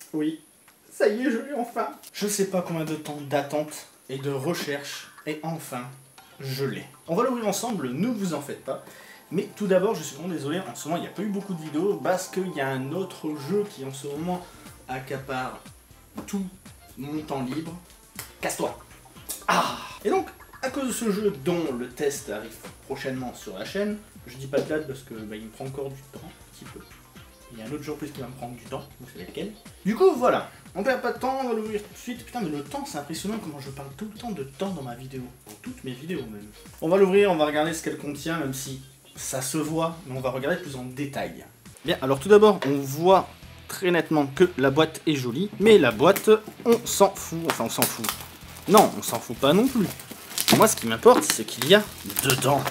Oui, ça y est, je l'ai enfin. Je sais pas combien de temps d'attente et de recherche, et enfin, je l'ai. On va l'ouvrir ensemble, ne vous en faites pas. Mais tout d'abord, je suis vraiment désolé, en ce moment, il n'y a pas eu beaucoup de vidéos, parce qu'il y a un autre jeu qui, en ce moment, accapare tout mon temps libre. Casse-toi. Ah. Et donc, à cause de ce jeu dont le test arrive prochainement sur la chaîne, je dis pas de date parce que il me prend encore du temps, un petit peu. Il y a un autre jeu en plus qui va me prendre du temps, vous savez lequel. Du coup, voilà, on perd pas de temps, on va l'ouvrir tout de suite. Putain, mais le temps, c'est impressionnant comment je parle tout le temps de temps dans ma vidéo. Dans toutes mes vidéos même. On va l'ouvrir, on va regarder ce qu'elle contient, même si ça se voit, mais on va regarder plus en détail. Bien, alors tout d'abord, on voit très nettement que la boîte est jolie, mais la boîte, on s'en fout. Enfin, on s'en fout. Non, on s'en fout pas non plus. Moi, ce qui m'importe, c'est qu'il y a dedans.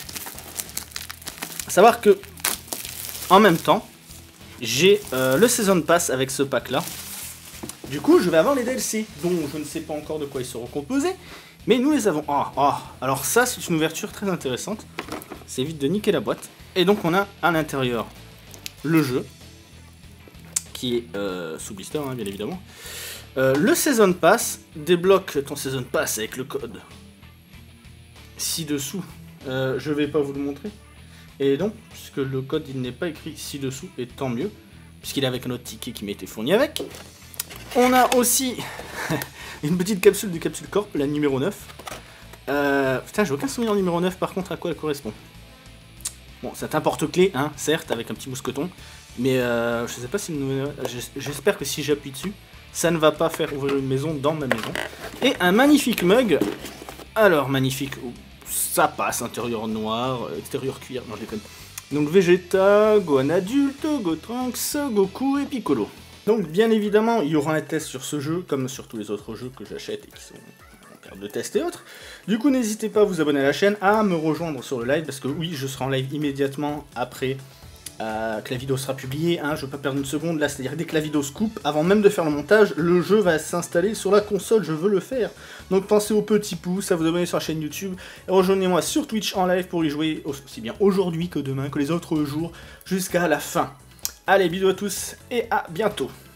À savoir que, en même temps, j'ai le Season Pass avec ce pack-là. Du coup, je vais avoir les DLC, dont je ne sais pas encore de quoi ils seront composés, mais nous les avons. Alors ça, c'est une ouverture très intéressante. Ça évite de niquer la boîte. Et donc, on a à l'intérieur le jeu, qui est sous blister, hein, bien évidemment. Le Season Pass, débloque ton Season Pass avec le code ci-dessous. Je vais pas vous le montrer. Et donc, puisque le code il n'est pas écrit ci-dessous, et tant mieux, puisqu'il est avec un autre ticket qui m'a été fourni avec. On a aussi une petite capsule du Capsule Corp, la numéro 9. Putain, j'ai aucun souvenir numéro 9, par contre, à quoi elle correspond. Bon, c'est un porte-clés, hein, certes, avec un petit mousqueton. Mais je sais pas si... J'espère que si j'appuie dessus, ça ne va pas faire ouvrir une maison dans ma maison. Et un magnifique mug. Alors, magnifique, ça passe, intérieur noir, extérieur cuir, non je déconne. Donc Vegeta, Gohan adulte, Gotrunks, Goku et Piccolo. Donc bien évidemment, il y aura un test sur ce jeu, comme sur tous les autres jeux que j'achète et qui sont en carte de test et autres. Du coup, n'hésitez pas à vous abonner à la chaîne, à me rejoindre sur le live, parce que oui, je serai en live immédiatement après que la vidéo sera publiée, hein, je veux pas perdre une seconde là, c'est-à-dire dès que la vidéo se coupe, avant même de faire le montage, le jeu va s'installer sur la console, je veux le faire. Donc pensez au petit pouce, à vous abonner sur la chaîne YouTube, et rejoignez-moi sur Twitch en live pour y jouer aussi bien aujourd'hui que demain, que les autres jours, jusqu'à la fin. Allez, bisous à tous, et à bientôt.